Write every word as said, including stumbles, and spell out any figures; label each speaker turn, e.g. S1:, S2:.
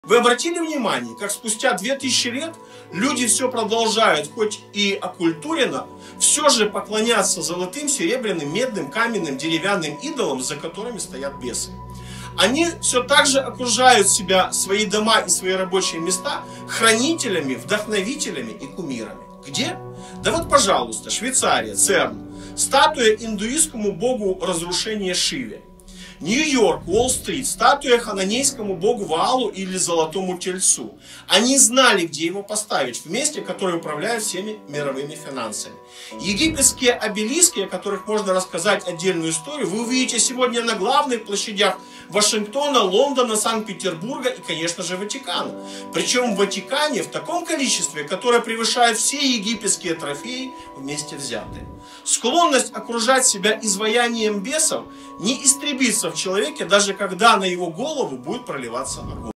S1: Вы обратили внимание, как спустя две тысячи лет люди все продолжают, хоть и оккультуренно, все же поклоняться золотым, серебряным, медным, каменным, деревянным идолам, за которыми стоят бесы. Они все так же окружают себя, свои дома и свои рабочие места хранителями, вдохновителями и кумирами. Где? Да вот, пожалуйста, Швейцария, ЦЕРН, статуя индуистскому богу разрушения Шиве. Нью-Йорк, Уолл-стрит, статуя хананейскому богу Ваалу или Золотому Тельцу. Они знали, где его поставить, в месте, которое управляет всеми мировыми финансами. Египетские обелиски, о которых можно рассказать отдельную историю, вы увидите сегодня на главных площадях Вашингтона, Лондона, Санкт-Петербурга и, конечно же, Ватикана. Причем в Ватикане в таком количестве, которое превышает все египетские трофеи вместе взятые. Склонность окружать себя изваянием бесов не истребится в человеке, даже когда на его голову будет проливаться огонь.